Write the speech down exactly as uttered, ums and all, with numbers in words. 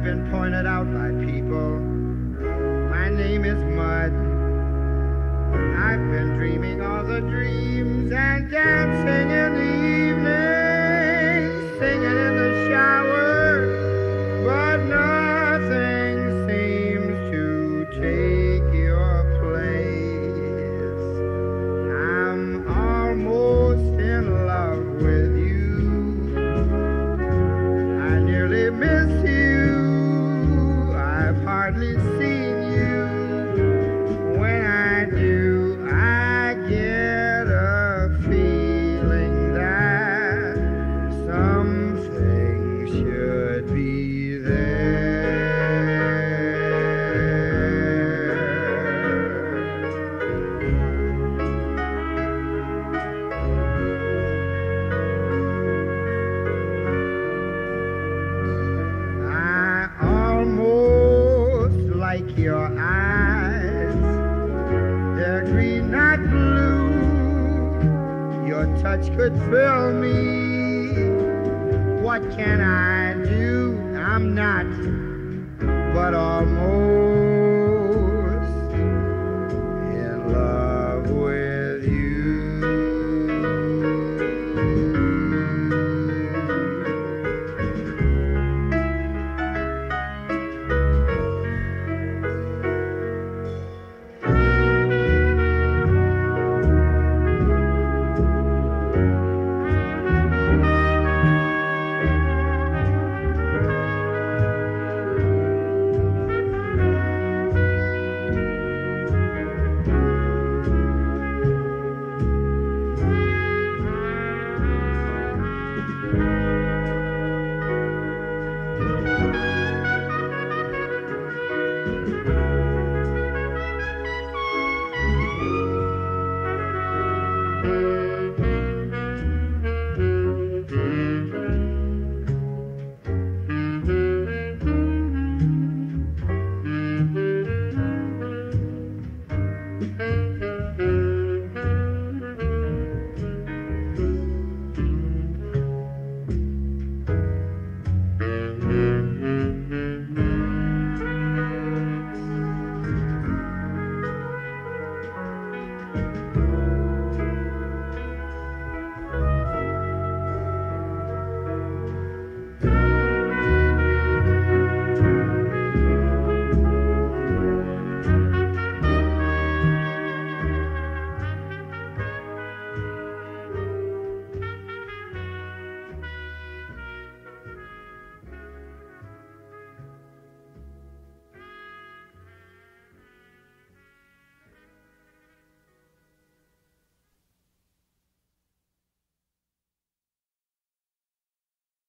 I've been pointed out by people. My name is Mud. I've been dreaming all the dreams and dancing in the evening, singing in the shower, but nothing seems to take your place. I'm almost in love with you. I nearly miss you. I've hardly seen you. When I do, I get a feeling that something should be there. I almost like your eyes. They're green, not blue. Your touch could fill me. What can I do? I'm not, but almost.